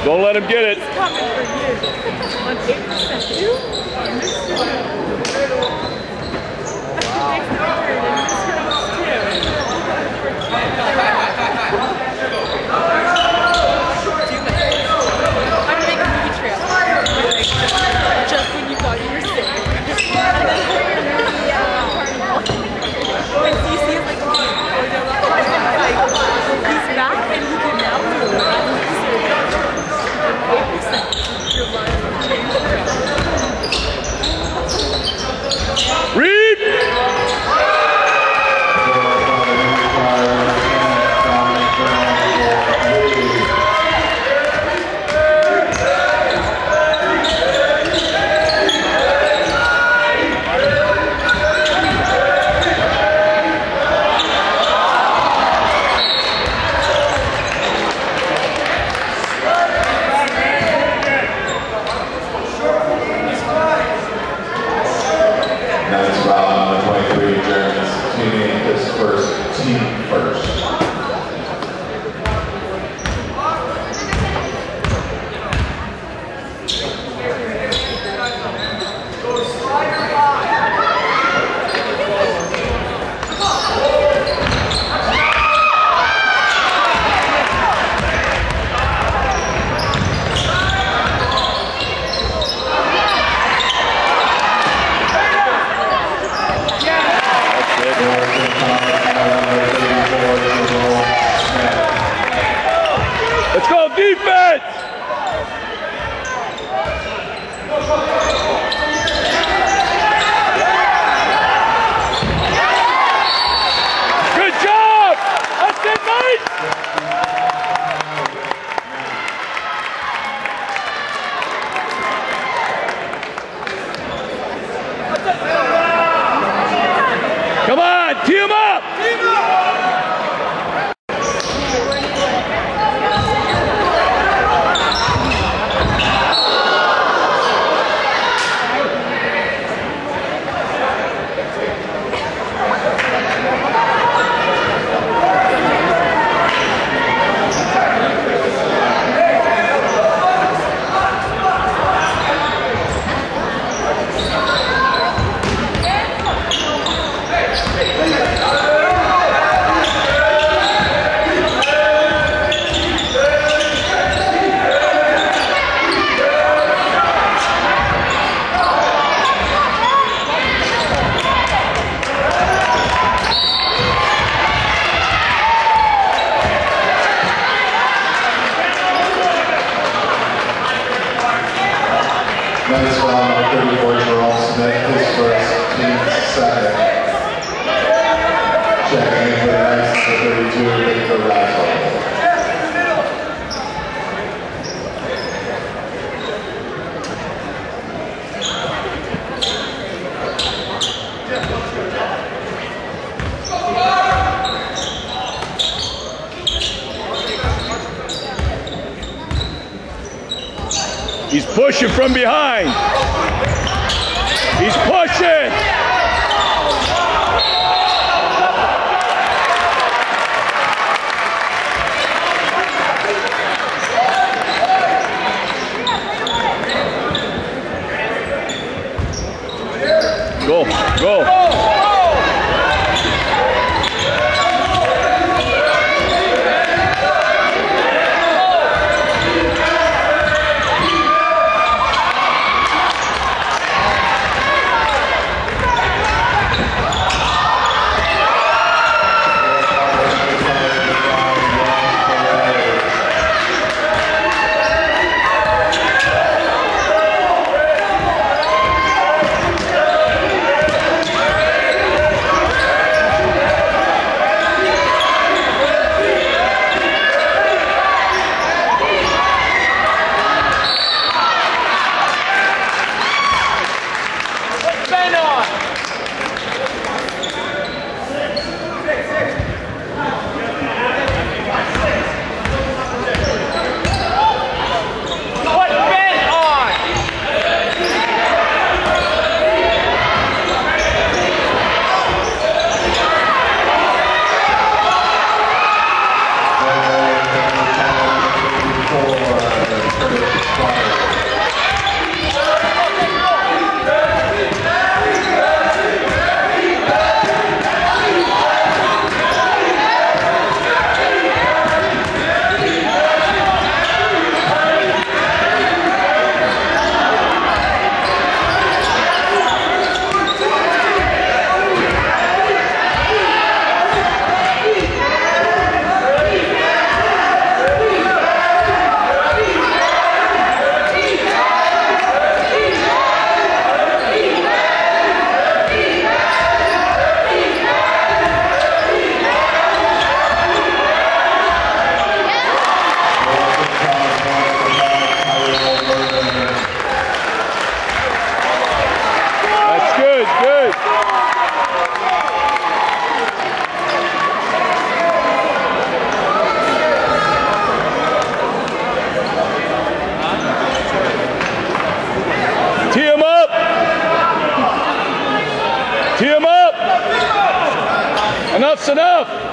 Don't let him get it. He's coming for you. On 8%. You? I'm making a movie trail. Just when you thought you were sick. And then and so you see it like, he's back and he can now move. 8%. Your life will change forever. Read! Next round, number 23, Germans, team first. Let's go defense! Good job! That's it, mate! Come on, tee him up! Next round, 34, Tyrell Smith, his first, team second. Checking in for the next, 32, Victor Razzle. He's pushing from behind. He's pushing. Go, go. Enough's enough.